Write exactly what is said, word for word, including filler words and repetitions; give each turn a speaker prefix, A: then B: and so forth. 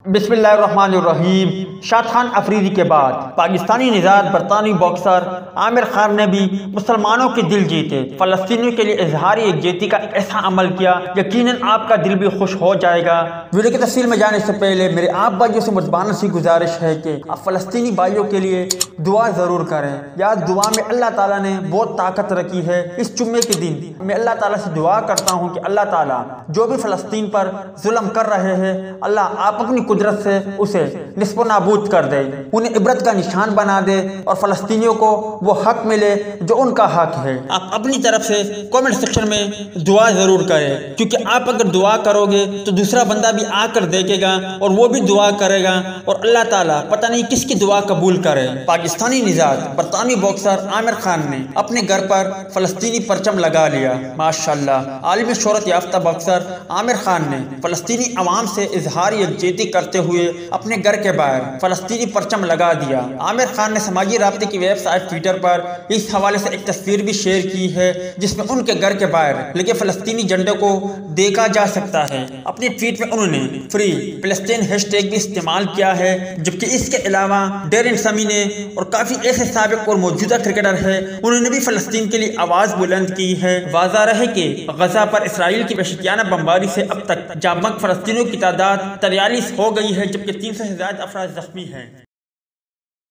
A: बिस्मिल्लाहिर्रहमानिर्रहीम। शाह आफरीदी के बाद पाकिस्तानी निजात बरतानवी बॉक्सर आमिर खान ने भी मुसलमानों के दिल जीते। फलस्तीनियों के लिए इजहार यकजहती का ऐसा अमल किया, यकीनन आपका दिल भी खुश हो जाएगा। वीडियो की तफसील में जाने से पहले मेरे आप भाइयों से मुजबाना सी गुजारिश है कि आप फलस्तीनी भाइयों के लिए दुआ ज़रूर करें। यार दुआ में अल्लाह ताला ने बहुत ताकत रखी है। इस जुम्मे के दिन मैं अल्लाह ताला से दुआ करता हूँ कि अल्लाह ताला जो भी फ़लस्तीन पर जुल्म कर रहे हैं, अल्लाह आप अपनी कुदरत से उसे निस्बो नाबूद कर दे, उन्हें इबरत का निशान बना दे और फ़लस्तीनियों को वो हक मिले जो उनका हक है। आप अपनी तरफ से कमेंट सेक्शन में दुआ ज़रूर करें, क्योंकि आप अगर दुआ करोगे तो दूसरा बंदा भी आकर देखेगा और वो भी दुआ करेगा और अल्लाह ताला पता नहीं किसकी दुआ कबूल करे। पाकिस्तानी निजात बरतानवी बॉक्सर आमिर खान ने अपने घर पर फ़लस्तीनी परचम लगा लिया। माशाअल्लाह, आलिमी शोहरत याफ्ता बॉक्सर आमिर खान ने फ़लस्तीनी अवाम से इजहार यकजहती करते हुए अपने घर के बाहर फ़लस्तीनी परचम लगा दिया। आमिर खान ने समाजी राब्ते की वेबसाइट ट्विटर पर इस हवाले से एक तस्वीर भी शेयर की है, जिसमें उनके घर के बाहर लगे फ़लस्तीनी झंडे को देखा जा सकता है। अपनी ट्वीट में उन्होंने फ्री फलस्तीन हैशटैग भी इस्तेमाल किया है, जबकि इसके अलावा डेरिन समी ने और काफ़ी ऐसे साबिक और मौजूदा क्रिकेटर हैं, उन्होंने भी फ़लस्तीन के लिए आवाज़ बुलंद की है। वाज़ा रहे कि गजा पर इसराइल की वहशतियाना बमबारी से अब तक जामक फ़लस्तीनियों की तादाद तिरालीस हो गई है, जबकि तीन सौ से ज़्यादा अफराद जख्मी हैं।